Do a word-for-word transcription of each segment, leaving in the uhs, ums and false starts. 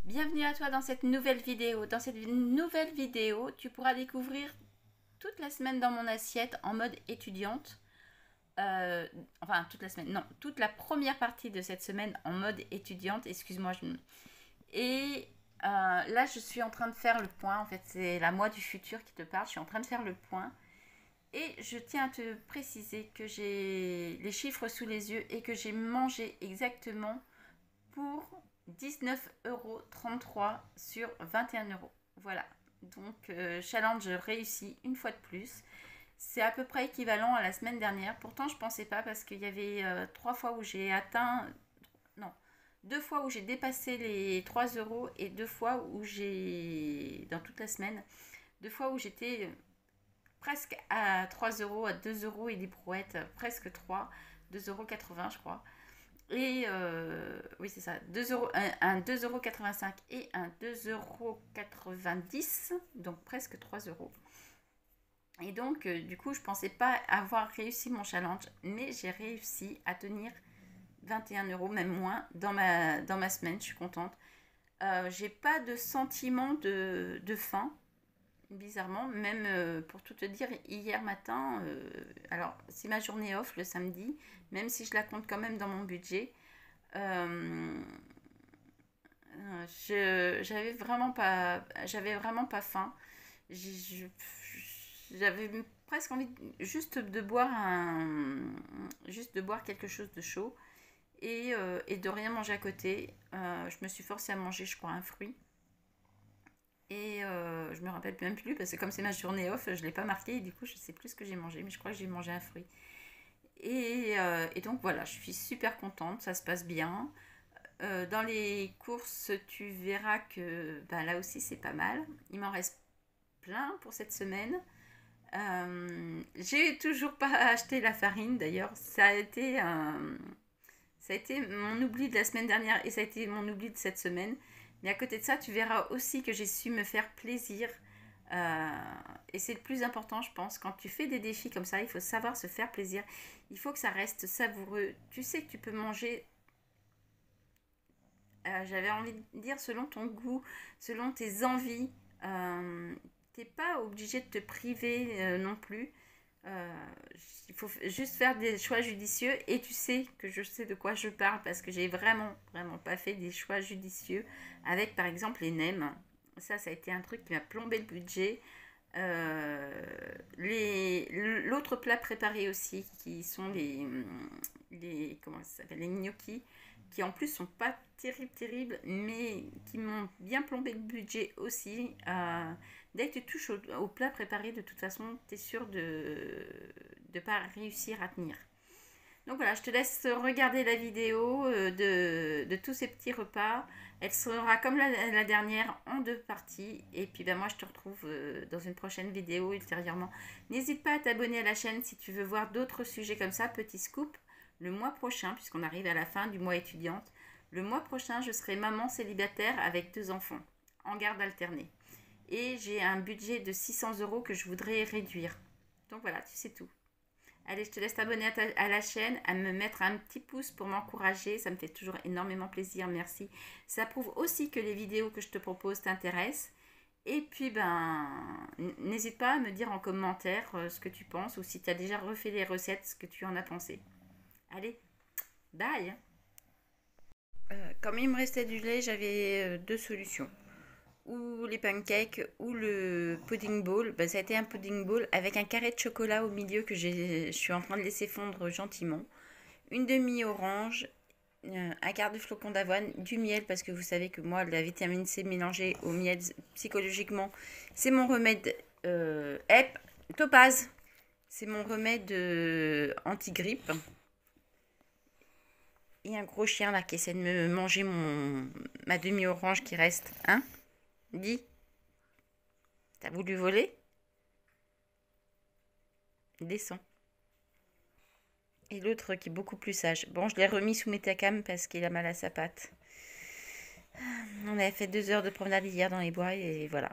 Bienvenue à toi dans cette nouvelle vidéo. Dans cette nouvelle vidéo, tu pourras découvrir toute la semaine dans mon assiette en mode étudiante. Euh, enfin, toute la semaine, non, toute la première partie de cette semaine en mode étudiante, excuse-moi. Je... Et euh, là, je suis en train de faire le point. En fait, c'est la moi du futur qui te parle. Je suis en train de faire le point. Et je tiens à te préciser que j'ai les chiffres sous les yeux et que j'ai mangé exactement pour dix-neuf euros trente-trois sur vingt et un euros. Voilà. Donc, euh, challenge réussi une fois de plus. C'est à peu près équivalent à la semaine dernière. Pourtant, je ne pensais pas parce qu'il y avait euh, trois fois où j'ai atteint... Non, deux fois où j'ai dépassé les trois euros et deux fois où j'ai... Dans toute la semaine, deux fois où j'étais presque à trois euros, à deux euros et des brouettes, presque trois, deux euros quatre-vingts je crois. Et euh, oui, c'est ça, deux euros, un, un deux euros quatre-vingt-cinq et un deux euros quatre-vingt-dix, donc presque trois euros. Et donc, euh, du coup, je ne pensais pas avoir réussi mon challenge, mais j'ai réussi à tenir vingt et un euros, même moins, dans ma, dans ma semaine. Je suis contente. Euh, j'ai pas de sentiment de, de faim, bizarrement. Même euh, pour tout te dire, hier matin, euh, alors c'est ma journée off le samedi, même si je la compte quand même dans mon budget. Euh, je j'avais vraiment pas j'avais vraiment pas faim. J'avais presque envie de, juste de boire un juste de boire quelque chose de chaud et, euh, et de rien manger à côté. Euh, je me suis forcée à manger, je crois, un fruit. Et euh, je me rappelle même plus parce que comme c'est ma journée off, je l'ai pas marqué et du coup je sais plus ce que j'ai mangé, mais je crois que j'ai mangé un fruit. Et, euh, et donc voilà, je suis super contente, ça se passe bien. Euh, dans les courses, tu verras que ben, là aussi c'est pas mal. Il m'en reste plein pour cette semaine. Euh, j'ai toujours pas acheté la farine d'ailleurs. Ça a été un... ça a été mon oubli de la semaine dernière et ça a été mon oubli de cette semaine. Mais à côté de ça, tu verras aussi que j'ai su me faire plaisir. Euh, et c'est le plus important, je pense. Quand tu fais des défis comme ça, il faut savoir se faire plaisir. Il faut que ça reste savoureux. Tu sais que tu peux manger, euh, j'avais envie de dire, selon ton goût, selon tes envies. Euh, T'es pas obligé de te priver euh, non plus. Euh, il faut juste faire des choix judicieux et tu sais que je sais de quoi je parle parce que j'ai vraiment, vraiment pas fait des choix judicieux avec par exemple les nems. Ça, ça a été un truc qui m'a plombé le budget. Euh, les, l'autre plat préparé aussi qui sont les, les, comment ça s'appelle, les gnocchis qui en plus sont pas terribles terribles mais qui m'ont bien plombé le budget aussi. Euh, dès que tu touches au, au plat préparé, de toute façon tu es sûr de ne pas réussir à tenir. Donc voilà, je te laisse regarder la vidéo euh, de, de tous ces petits repas. Elle sera comme la, la dernière en deux parties. Et puis ben, moi je te retrouve euh, dans une prochaine vidéo ultérieurement. N'hésite pas à t'abonner à la chaîne si tu veux voir d'autres sujets comme ça. Petit scoop, le mois prochain, puisqu'on arrive à la fin du mois étudiante, le mois prochain je serai maman célibataire avec deux enfants en garde alternée. Et j'ai un budget de six cents euros que je voudrais réduire. Donc voilà, tu sais tout. Allez, je te laisse t'abonner à, ta, à la chaîne, à me mettre un petit pouce pour m'encourager. Ça me fait toujours énormément plaisir, merci. Ça prouve aussi que les vidéos que je te propose t'intéressent. Et puis, ben, n'hésite pas à me dire en commentaire euh, ce que tu penses ou si tu as déjà refait les recettes, ce que tu en as pensé. Allez, bye. Euh, comme il me restait du lait, j'avais euh, deux solutions. Ou les pancakes ou le pudding bowl. Ben, ça a été un pudding bowl avec un carré de chocolat au milieu que je suis en train de laisser fondre gentiment. Une demi-orange, euh, un quart de flocon d'avoine, du miel parce que vous savez que moi la vitamine C mélangée au miel psychologiquement c'est mon remède. Euh, hep, topaz, c'est mon remède euh, anti-grippe. Et un gros chien là qui essaie de me manger mon ma demi-orange qui reste. Hein? Dis. T'as voulu voler? Descends. Et l'autre qui est beaucoup plus sage. Bon, je l'ai remis sous Metacam parce qu'il a mal à sa patte. On avait fait deux heures de promenade hier dans les bois et voilà.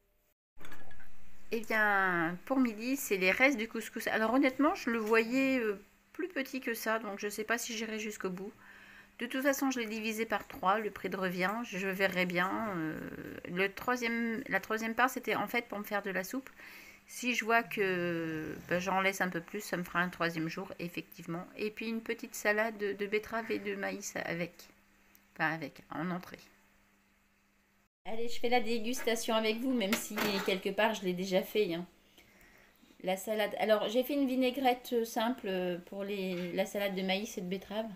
Et bien, pour midi, c'est les restes du couscous. Alors honnêtement, je le voyais plus petit que ça, donc je ne sais pas si j'irai jusqu'au bout. De toute façon, je l'ai divisé par trois, le prix de revient, je verrai bien. Euh, le troisième, la troisième part, c'était en fait pour me faire de la soupe. Si je vois que ben, j'en laisse un peu plus, ça me fera un troisième jour, effectivement. Et puis une petite salade de, de betterave et de maïs avec. Enfin avec, en entrée. Allez, je fais la dégustation avec vous, même si quelque part je l'ai déjà fait. Hein. La salade. Alors, j'ai fait une vinaigrette simple pour les, la salade de maïs et de betterave.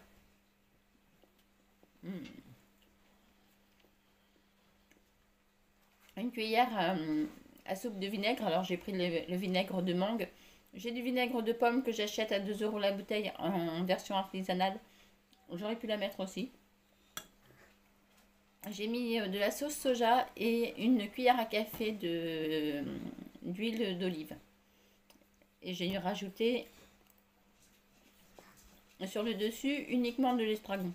Mmh. Une cuillère euh, à soupe de vinaigre. Alors, j'ai pris le, le vinaigre de mangue. J'ai du vinaigre de pomme que j'achète à deux euros la bouteille en, en version artisanale. J'aurais pu la mettre aussi. J'ai mis de la sauce soja et une cuillère à café de, d'huile d'olive. Et j'ai rajouté sur le dessus uniquement de l'estragon.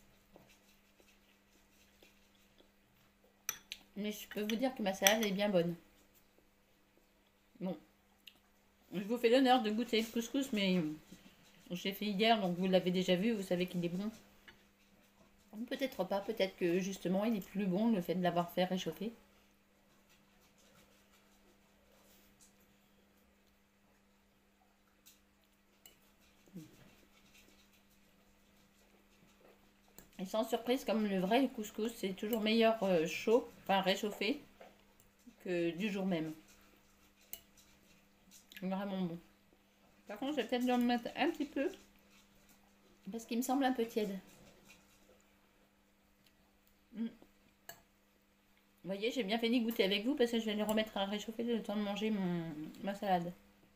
Mais je peux vous dire que ma salade est bien bonne. Bon. Je vous fais l'honneur de goûter le couscous, mais je l'ai fait hier, donc vous l'avez déjà vu, vous savez qu'il est bon. Peut-être pas, peut-être que justement il est plus bon le fait de l'avoir fait réchauffer. Et sans surprise, comme le vrai couscous, c'est toujours meilleur euh, chaud, enfin réchauffé, que du jour même. Vraiment bon. Par contre, je vais peut-être en mettre un petit peu, parce qu'il me semble un peu tiède. Mm. Vous voyez, j'ai bien fini de goûter avec vous, parce que je vais le remettre à réchauffer le temps de manger mon, ma salade.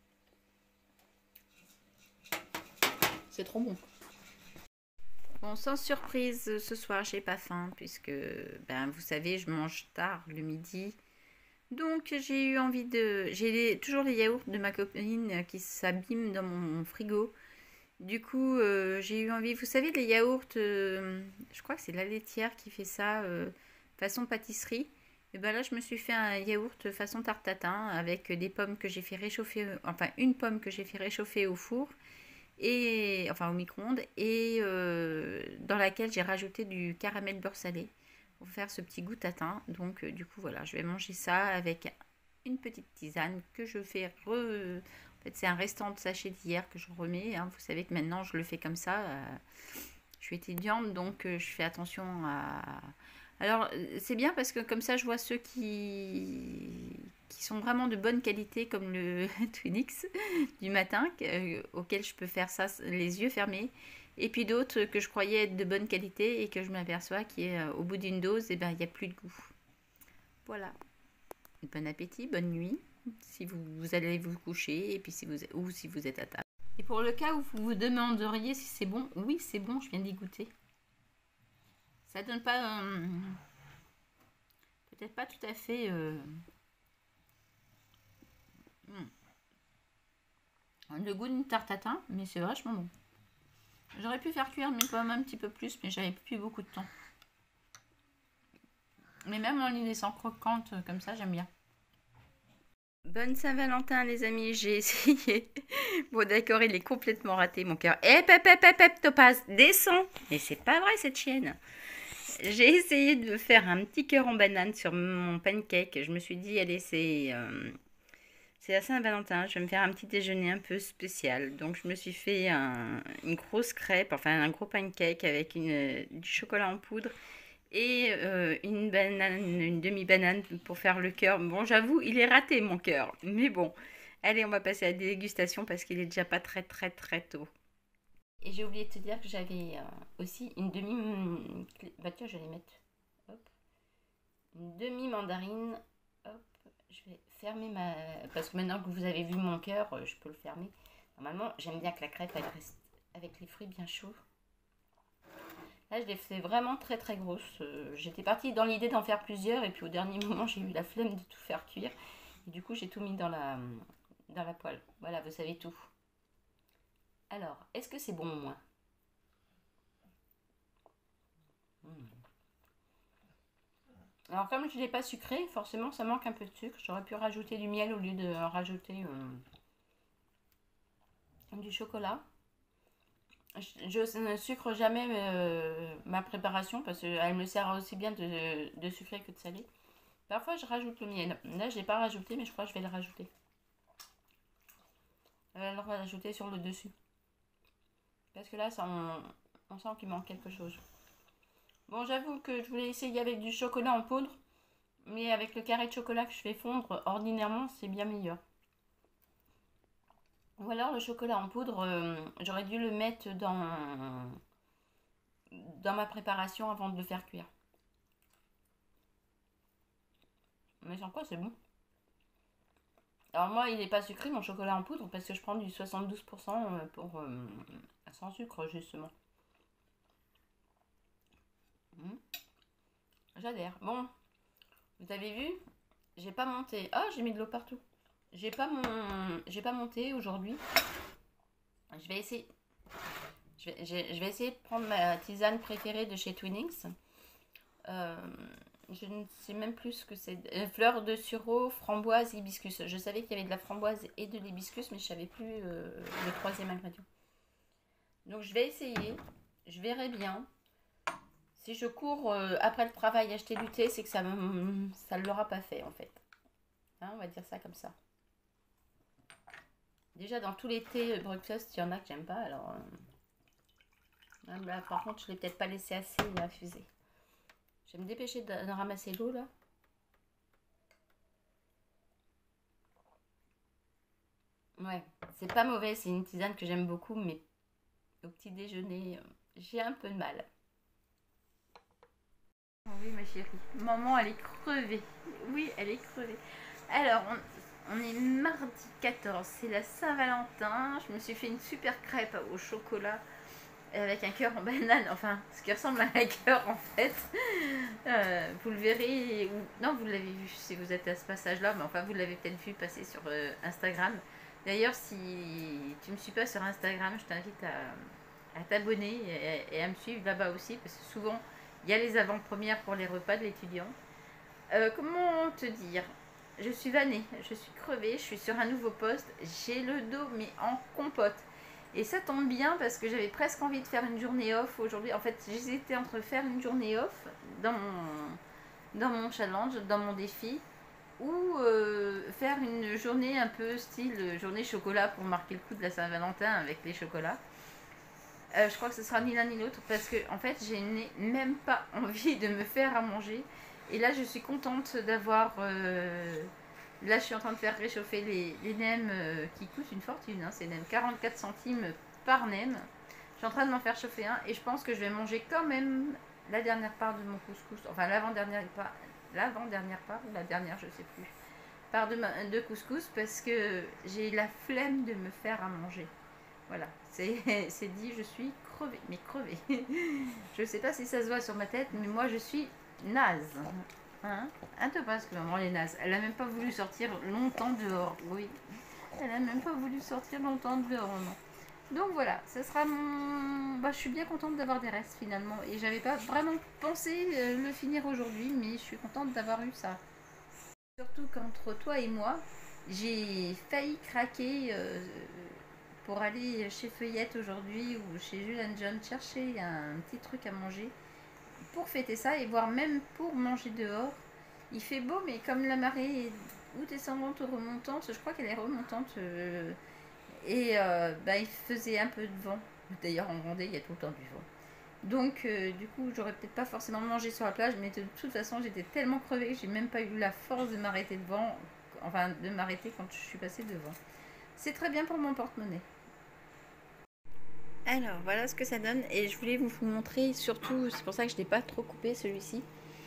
C'est trop bon. Bon, sans surprise, ce soir, j'ai pas faim, puisque, ben, vous savez, je mange tard le midi. Donc, j'ai eu envie de... J'ai toujours les yaourts de ma copine qui s'abîment dans mon frigo. Du coup, euh, j'ai eu envie... Vous savez, les yaourts, euh, je crois que c'est la laitière qui fait ça, euh, façon pâtisserie. Et ben là, je me suis fait un yaourt façon tarte tatin avec des pommes que j'ai fait réchauffer... Enfin, une pomme que j'ai fait réchauffer au four. Et, enfin au micro-ondes, et euh, dans laquelle j'ai rajouté du caramel beurre salé pour faire ce petit goût tatin. Donc euh, du coup voilà, je vais manger ça avec une petite tisane que je fais re... En fait c'est un restant de sachet d'hier que je remets, hein. Vous savez que maintenant je le fais comme ça. Euh, je suis étudiante, donc euh, je fais attention à... Alors c'est bien parce que comme ça je vois ceux qui, qui sont vraiment de bonne qualité, comme le Twinix du matin, euh, auquel je peux faire ça les yeux fermés, et puis d'autres que je croyais être de bonne qualité et que je m'aperçois qui est euh, au bout d'une dose, et ben il n'y a plus de goût. Voilà. Bon appétit, bonne nuit, si vous, vous allez vous coucher, et puis si vous, ou si vous êtes à table. Et pour le cas où vous vous demanderiez si c'est bon, oui c'est bon, je viens d'y goûter. Ça donne pas... Euh, peut-être pas tout à fait... Euh, hmm, le goût d'une tarte tatin, mais c'est vachement bon. J'aurais pu faire cuire mes pommes un petit peu plus, mais j'avais plus beaucoup de temps. Mais même en les laissant croquantes comme ça, j'aime bien. Bonne Saint-Valentin les amis, j'ai essayé. Bon d'accord, il est complètement raté mon cœur. Eh, pep, pep, pep, pep, Topaz, descends. Mais c'est pas vrai cette chienne. J'ai essayé de faire un petit cœur en banane sur mon pancake. Je me suis dit, allez, c'est euh, c'est la Saint-Valentin, je vais me faire un petit déjeuner un peu spécial. Donc, je me suis fait un, une grosse crêpe, enfin un gros pancake avec une, du chocolat en poudre et euh, une banane, une demi-banane pour faire le cœur. Bon, j'avoue, il est raté mon cœur, mais bon. Allez, on va passer à la dégustation parce qu'il est déjà pas très, très, très tôt. Et j'ai oublié de te dire que j'avais euh, aussi une demi... Bah tiens, je vais les mettre. Hop. Une demi-mandarine. Hop. Je vais fermer ma... Parce que maintenant que vous avez vu mon cœur, je peux le fermer. Normalement, j'aime bien que la crêpe, elle reste avec les fruits bien chauds. Là, je l'ai fait vraiment très très grosse. J'étais partie dans l'idée d'en faire plusieurs. Et puis au dernier moment, j'ai eu la flemme de tout faire cuire. Et du coup, j'ai tout mis dans la, dans la poêle. Voilà, vous savez tout. Alors, est-ce que c'est bon au moins? mmh. Alors, comme je ne l'ai pas sucré, forcément, ça manque un peu de sucre. J'aurais pu rajouter du miel au lieu de rajouter euh, du chocolat. Je, je ne sucre jamais euh, ma préparation parce qu'elle me sert aussi bien de, de sucrer que de salé. Parfois, je rajoute le miel. Là, je l'ai pas rajouté, mais je crois que je vais le rajouter. Je vais le rajouter sur le dessus. Parce que là, ça, on, on sent qu'il manque quelque chose. Bon, j'avoue que je voulais essayer avec du chocolat en poudre. Mais avec le carré de chocolat que je fais fondre, ordinairement, c'est bien meilleur. Ou alors le chocolat en poudre, euh, j'aurais dû le mettre dans, dans ma préparation avant de le faire cuire. Mais sans quoi, c'est bon. Alors moi, il n'est pas sucré, mon chocolat en poudre, parce que je prends du soixante-douze pour cent pour, euh, sans sucre, justement. Mmh. J'adhère. Bon, vous avez vu, j'ai pas monté. Ah, j'ai mis de l'eau partout. J'ai pas mon, j'ai pas monté aujourd'hui. Je vais essayer. Je vais, je vais essayer de prendre ma tisane préférée de chez Twinings. Euh, je ne sais même plus ce que c'est. Euh, fleur de sureau, framboise, hibiscus. Je savais qu'il y avait de la framboise et de l'hibiscus, mais je savais plus euh, le troisième ingrédient. Donc je vais essayer. Je verrai bien. Si je cours euh, après le travail acheter du thé, c'est que ça ne ça l'aura pas fait en fait. Hein, on va dire ça comme ça. Déjà dans tous les thés breakfast, il y en a que j'aime pas. Alors euh... là, par contre, je l'ai peut-être pas laissé assez infuser. Je vais me dépêcher de, de ramasser l'eau là. Ouais, c'est pas mauvais, c'est une tisane que j'aime beaucoup, mais au petit déjeuner, euh, j'ai un peu de mal. Oui, ma chérie. Maman, elle est crevée. Oui, elle est crevée. Alors, on, on est mardi quatorze, c'est la Saint-Valentin. Je me suis fait une super crêpe au chocolat avec un cœur en banane, enfin, ce qui ressemble à un cœur en fait. Euh, vous le verrez, ou non, vous l'avez vu si vous êtes à ce passage-là, mais enfin, vous l'avez peut-être vu passer sur euh, Instagram. D'ailleurs, si tu ne me suis pas sur Instagram, je t'invite à, à t'abonner et, et à me suivre là-bas aussi, parce que souvent, il y a les avant-premières pour les repas de l'étudiant. Euh, comment te dire? Je suis vannée, je suis crevée, je suis sur un nouveau poste, j'ai le dos mais en compote. Et ça tombe bien parce que j'avais presque envie de faire une journée off aujourd'hui. En fait, j'hésitais entre faire une journée off dans mon, dans mon challenge, dans mon défi, ou euh, faire une journée un peu style journée chocolat pour marquer le coup de la Saint-Valentin avec les chocolats. Euh, je crois que ce sera ni l'un ni l'autre parce que en fait, je n'ai même pas envie de me faire à manger. Et là, je suis contente d'avoir... Euh, là, je suis en train de faire réchauffer les, les nems euh, qui coûtent une fortune. Hein, ces nems, quarante-quatre centimes par nem. Je suis en train de m'en faire chauffer un et je pense que je vais manger quand même la dernière part de mon couscous. Enfin, l'avant-dernière part, l'avant-dernière part ou la dernière, je sais plus. Part de, ma, de couscous parce que j'ai la flemme de me faire à manger. Voilà, c'est dit, je suis crevée, mais crevée. Je ne sais pas si ça se voit sur ma tête, mais moi je suis naze. Hein? Un peu parce que maman elle est naze. Elle n'a même pas voulu sortir longtemps dehors. Oui, elle n'a même pas voulu sortir longtemps dehors. Non. Donc voilà, ce sera mon... Bah, je suis bien contente d'avoir des restes finalement. Et j'avais pas vraiment pensé euh, le finir aujourd'hui, mais je suis contente d'avoir eu ça. Surtout qu'entre toi et moi, j'ai failli craquer... Euh, pour aller chez Feuillette aujourd'hui ou chez Jules and John chercher un petit truc à manger pour fêter ça et voire même pour manger dehors. Il fait beau, mais comme la marée est ou descendante ou remontante, je crois qu'elle est remontante euh, et euh, bah, il faisait un peu de vent. D'ailleurs en Vendée il y a tout le temps du vent. Donc euh, du coup j'aurais peut-être pas forcément mangé sur la plage, mais de toute façon j'étais tellement crevée que j'ai même pas eu la force de m'arrêter devant, enfin de m'arrêter quand je suis passée devant. C'est très bien pour mon porte-monnaie. Alors voilà ce que ça donne et je voulais vous montrer surtout, c'est pour ça que je n'ai pas trop coupé celui-ci.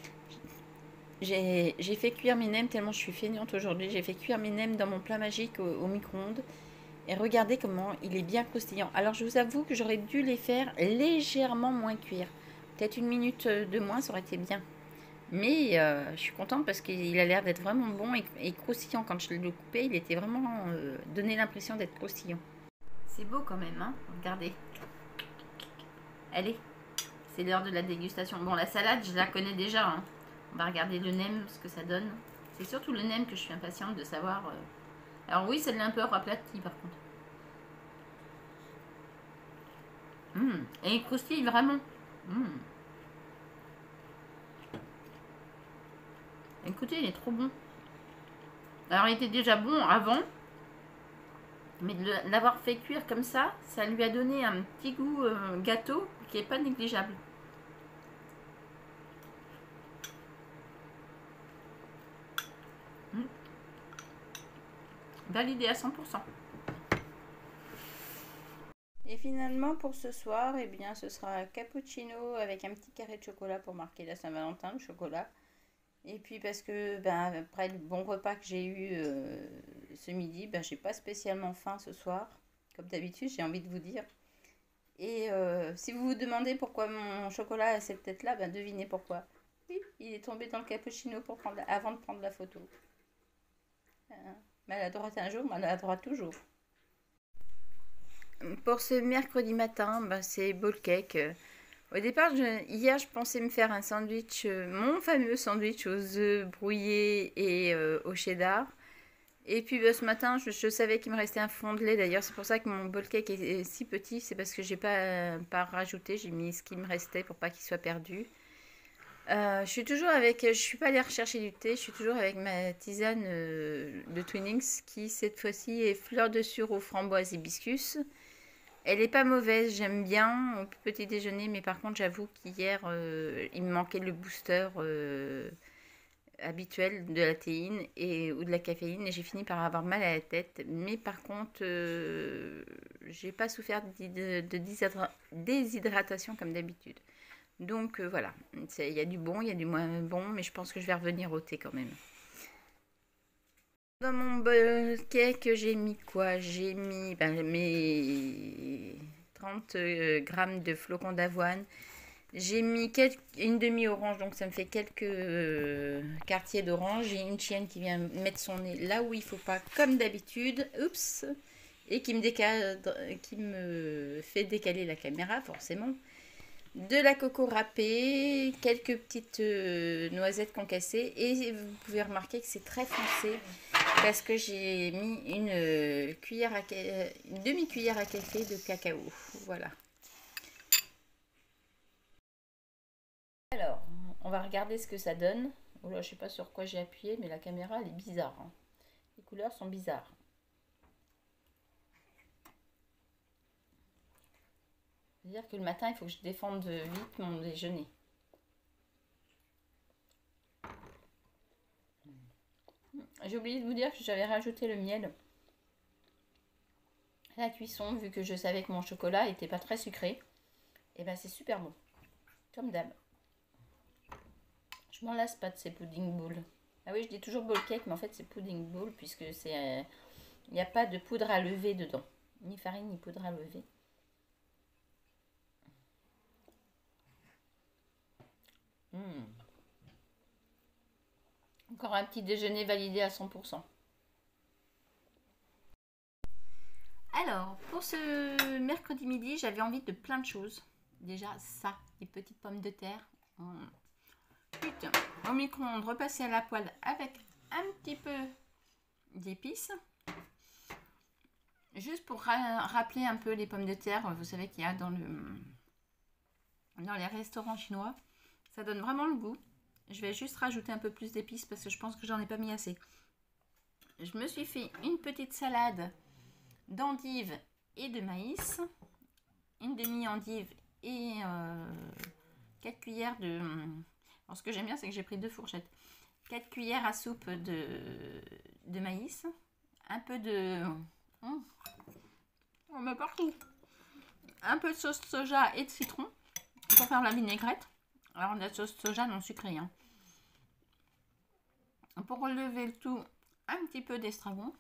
J'ai fait cuire mes nems tellement je suis feignante aujourd'hui. J'ai fait cuire mes nems dans mon plat magique au, au micro-ondes et regardez comment il est bien croustillant. Alors je vous avoue que j'aurais dû les faire légèrement moins cuire. Peut-être une minute de moins, ça aurait été bien. Mais euh, je suis contente parce qu'il a l'air d'être vraiment bon et, et croustillant. Quand je l'ai coupé, il était vraiment euh, donné l'impression d'être croustillant. C'est beau quand même, hein. Regardez. Allez, c'est l'heure de la dégustation. Bon, la salade, je la connais déjà. Hein. On va regarder le nem, ce que ça donne. C'est surtout le nem que je suis impatiente de savoir. Euh... Alors oui, celle-là un peu aplati par contre. Mmh. Et il croustille vraiment. Mmh. Écoutez, il est trop bon. Alors, il était déjà bon avant, mais de l'avoir fait cuire comme ça, ça lui a donné un petit goût euh, gâteau qui est pas négligeable. Mmh. Validé à cent pour cent. Et finalement, pour ce soir, eh bien, ce sera un cappuccino avec un petit carré de chocolat pour marquer la Saint-Valentin, le chocolat. Et puis parce que ben, après le bon repas que j'ai eu euh, ce midi, ben, j'ai pas spécialement faim ce soir. Comme d'habitude, j'ai envie de vous dire. Et euh, si vous vous demandez pourquoi mon chocolat a cette tête-là, ben, devinez pourquoi. Oui, il est tombé dans le cappuccino pour prendre la... avant de prendre la photo. Euh, maladroite un jour, maladroite toujours. Pour ce mercredi matin, ben, c'est bowl cake. Au départ, je, hier, je pensais me faire un sandwich, euh, mon fameux sandwich aux œufs brouillés et euh, au cheddar. Et puis ben, ce matin, je, je savais qu'il me restait un fond de lait. D'ailleurs, c'est pour ça que mon bowl cake est, est si petit. C'est parce que j'ai pas, euh, pas rajouté. J'ai mis ce qui me restait pour pas qu'il soit perdu. Euh, je suis toujours avec, je suis pas allée rechercher du thé. Je suis toujours avec ma tisane euh, de Twinings qui cette fois-ci est fleur de sureau, framboise, hibiscus. Elle est pas mauvaise, j'aime bien au petit déjeuner, mais par contre j'avoue qu'hier euh, il me manquait le booster euh, habituel de la théine et, ou de la caféine et j'ai fini par avoir mal à la tête. Mais par contre euh, j'ai pas souffert de, de déshydratation comme d'habitude. Donc euh, voilà, il y a du bon, il y a du moins bon, mais je pense que je vais revenir au thé quand même. Dans mon bowl cake, j'ai mis quoi? J'ai mis ben, mes trente euh, grammes de flocons d'avoine. J'ai mis quelques, une demi-orange, donc ça me fait quelques euh, quartiers d'orange. J'ai une chienne qui vient mettre son nez là où il faut pas, comme d'habitude. Oups! Et qui me, décadre, qui me fait décaler la caméra, forcément. De la coco râpée, quelques petites euh, noisettes concassées. Et vous pouvez remarquer que c'est très foncé. Parce que j'ai mis une euh, cuillère à une demi-cuillère à café de cacao. Voilà. Alors, on va regarder ce que ça donne. Oh là, je sais pas sur quoi j'ai appuyé, mais la caméra elle est bizarre. Hein. Les couleurs sont bizarres. C'est-à-dire que le matin, il faut que je défende vite mon déjeuner. J'ai oublié de vous dire que j'avais rajouté le miel à la cuisson, vu que je savais que mon chocolat n'était pas très sucré. Et ben c'est super bon, comme d'hab. Je m'en lasse pas de ces pudding bowls. Ah oui, je dis toujours bowl cake, mais en fait c'est pudding bowl, puisque c'est euh, il n'y a pas de poudre à lever dedans. Ni farine, ni poudre à lever. Mmh. Encore un petit déjeuner validé à cent pour cent. Alors, pour ce mercredi midi, j'avais envie de plein de choses. Déjà, ça, des petites pommes de terre. Mmh. Putain, au micro-ondes, repasser à la poêle avec un petit peu d'épices. Juste pour ra rappeler un peu les pommes de terre, vous savez qu'il y a dans, le, dans les restaurants chinois. Ça donne vraiment le goût. Je vais juste rajouter un peu plus d'épices parce que je pense que j'en ai pas mis assez. Je me suis fait une petite salade d'endives et de maïs. Une demi-endive et euh, quatre cuillères de... Alors ce que j'aime bien, c'est que j'ai pris deux fourchettes. quatre cuillères à soupe de, de maïs. Un peu de... Hum, on met partout. Un peu de sauce soja et de citron pour faire la vinaigrette. Alors la sauce soja non sucrée. Hein. Pour relever le tout, un petit peu d'estragon.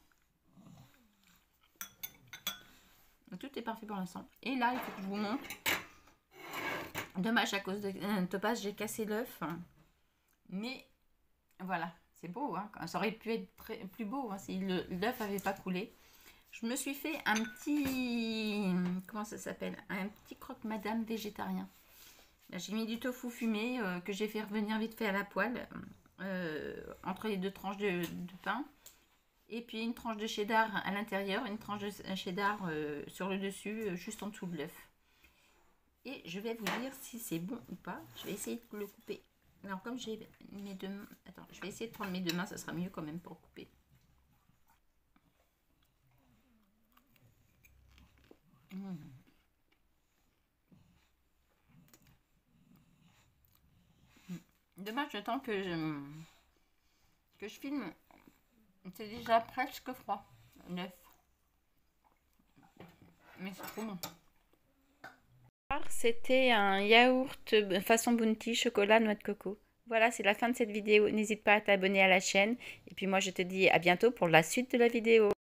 Tout est parfait pour l'instant. Et là, il faut que je vous montre. Dommage, à cause de euh, Topaz, j'ai cassé l'œuf. Mais voilà, c'est beau. Hein. Ça aurait pu être très, plus beau hein, si l'œuf n'avait pas coulé. Je me suis fait un petit... Comment ça s'appelle? Un petit croque-madame végétarien. J'ai mis du tofu fumé euh, que j'ai fait revenir vite fait à la poêle. Euh, entre les deux tranches de, de pain. Et puis une tranche de cheddar à l'intérieur, une tranche de cheddar euh, sur le dessus, euh, juste en dessous de l'œuf. Et je vais vous dire si c'est bon ou pas. Je vais essayer de le couper. Alors comme j'ai mes deux mains... Attends, je vais essayer de prendre mes deux mains, ça sera mieux quand même pour couper. Mmh. Dommage, le temps que je, que je filme, c'est déjà presque froid. Neuf. Mais c'est trop bon. C'était un yaourt façon Bounty, chocolat, noix de coco. Voilà, c'est la fin de cette vidéo. N'hésite pas à t'abonner à la chaîne. Et puis moi, je te dis à bientôt pour la suite de la vidéo.